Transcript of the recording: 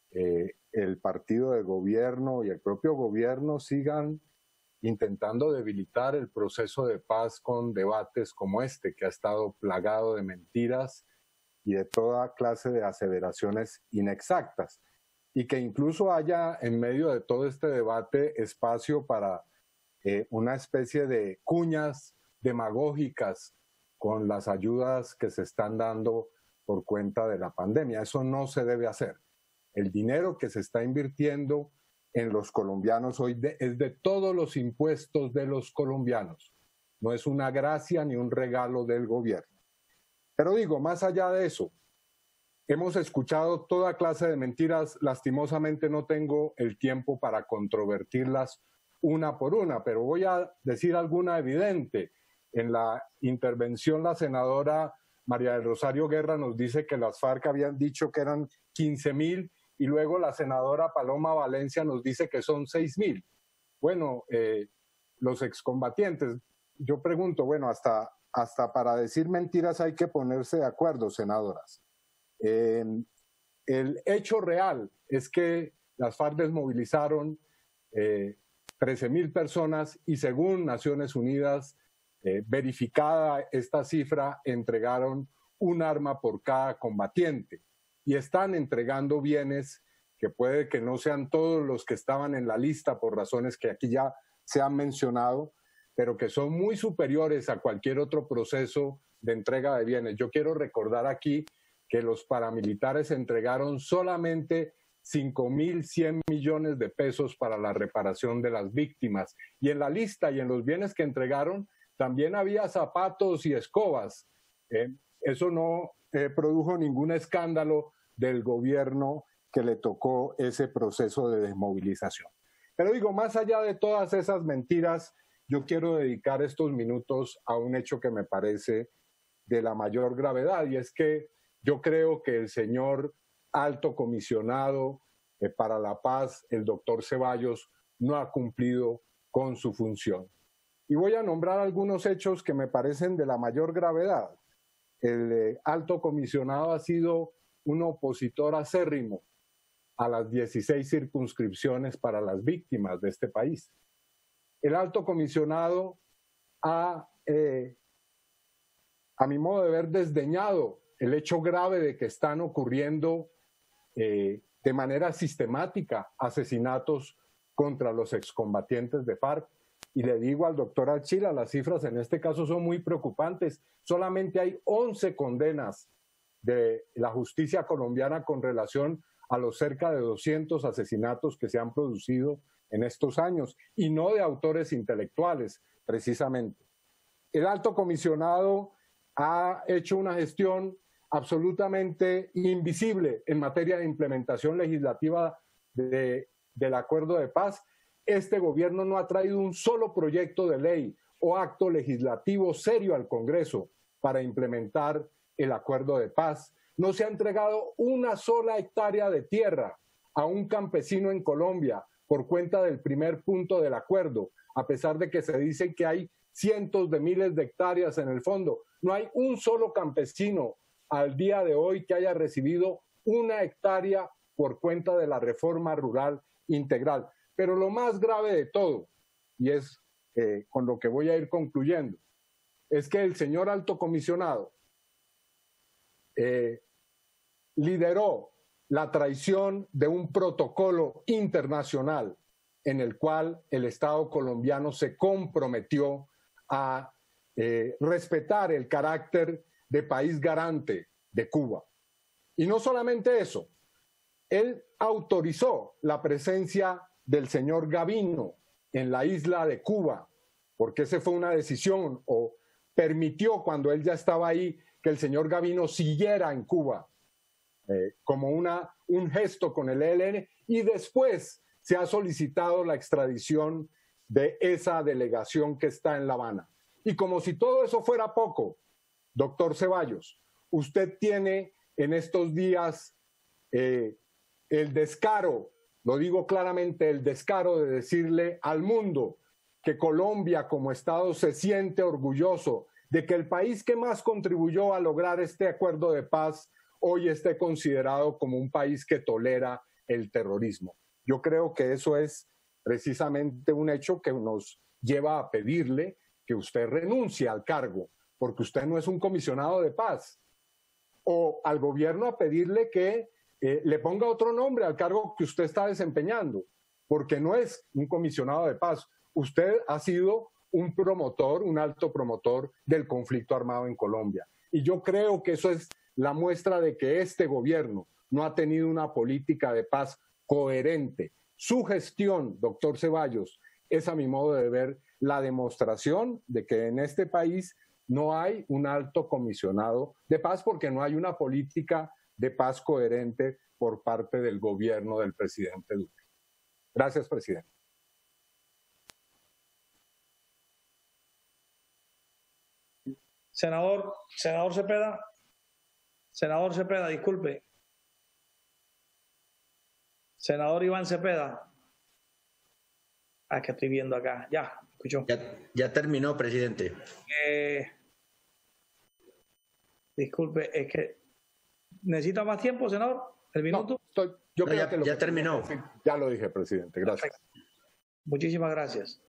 el partido de gobierno y el propio gobierno sigan intentando debilitar el proceso de paz con debates como este, que ha estado plagado de mentiras y de toda clase de aseveraciones inexactas, y que incluso haya en medio de todo este debate espacio para una especie de cuñas demagógicas con las ayudas que se están dando por cuenta de la pandemia. Eso no se debe hacer. El dinero que se está invirtiendo en los colombianos hoy es de todos los impuestos de los colombianos. No es una gracia ni un regalo del gobierno. Pero digo, más allá de eso, hemos escuchado toda clase de mentiras. Lastimosamente no tengo el tiempo para controvertirlas una por una, pero voy a decir alguna evidente. En la intervención, la senadora María del Rosario Guerra nos dice que las FARC habían dicho que eran 15.000 y luego la senadora Paloma Valencia nos dice que son 6.000. Bueno, los excombatientes, yo pregunto, bueno, hasta para decir mentiras hay que ponerse de acuerdo, senadoras. El hecho real es que las FARC desmovilizaron 13.000 personas y según Naciones Unidas, verificada esta cifra, entregaron un arma por cada combatiente y están entregando bienes que puede que no sean todos los que estaban en la lista por razones que aquí ya se han mencionado, pero que son muy superiores a cualquier otro proceso de entrega de bienes. Yo quiero recordar aquí que los paramilitares entregaron solamente 5.100 millones de pesos para la reparación de las víctimas. Y en la lista y en los bienes que entregaron también había zapatos y escobas. Eso no produjo ningún escándalo del gobierno que le tocó ese proceso de desmovilización. Pero digo, más allá de todas esas mentiras, yo quiero dedicar estos minutos a un hecho que me parece de la mayor gravedad, y es que yo creo que el señor alto comisionado para la paz, el doctor Ceballos, no ha cumplido con su función. Y voy a nombrar algunos hechos que me parecen de la mayor gravedad. El alto comisionado ha sido un opositor acérrimo a las 16 circunscripciones para las víctimas de este país. El alto comisionado ha, a mi modo de ver, desdeñado el hecho grave de que están ocurriendo de manera sistemática asesinatos contra los excombatientes de FARC. Y le digo al doctor Archila, las cifras en este caso son muy preocupantes. Solamente hay 11 condenas de la justicia colombiana con relación a los cerca de 200 asesinatos que se han producido en estos años, y no de autores intelectuales, precisamente. El alto comisionado ha hecho una gestión absolutamente invisible en materia de implementación legislativa del acuerdo de paz. Este gobierno no ha traído un solo proyecto de ley o acto legislativo serio al Congreso para implementar el acuerdo de paz. No se ha entregado una sola hectárea de tierra a un campesino en Colombia por cuenta del primer punto del acuerdo, a pesar de que se dice que hay cientos de miles de hectáreas en el fondo. No hay un solo campesino al día de hoy que haya recibido una hectárea por cuenta de la reforma rural integral. Pero lo más grave de todo, y es con lo que voy a ir concluyendo, es que el señor alto comisionado lideró la traición de un protocolo internacional en el cual el Estado colombiano se comprometió a respetar el carácter de país garante de Cuba. Y no solamente eso, él autorizó la presencia del señor Gavino en la isla de Cuba, porque esa fue una decisión, o permitió cuando él ya estaba ahí que el señor Gavino siguiera en Cuba como un gesto con el ELN, y después se ha solicitado la extradición de esa delegación que está en La Habana. Y como si todo eso fuera poco, doctor Ceballos, usted tiene en estos días el descaro, lo digo claramente, el descaro de decirle al mundo que Colombia como Estado se siente orgulloso de que el país que más contribuyó a lograr este acuerdo de paz hoy esté considerado como un país que tolera el terrorismo. Yo creo que eso es precisamente un hecho que nos lleva a pedirle que usted renuncie al cargo, porque usted no es un comisionado de paz, o al gobierno a pedirle que le ponga otro nombre al cargo que usted está desempeñando, porque no es un comisionado de paz. Usted ha sido un promotor, un alto promotor del conflicto armado en Colombia. Y yo creo que eso es la muestra de que este gobierno no ha tenido una política de paz coherente. Su gestión, doctor Ceballos, es a mi modo de ver la demostración de que en este país no hay un alto comisionado de paz porque no hay una política de paz coherente por parte del gobierno del presidente Duque. Gracias, presidente. Senador Cepeda, disculpe. Senador Iván Cepeda. Que estoy viendo acá. Ya, escuchó. Ya terminó, presidente. Disculpe, es que ¿necesita más tiempo, senador? ¿El minuto? No, yo creo que ya terminó. Ya lo dije, presidente. Gracias. Perfecto. Muchísimas gracias.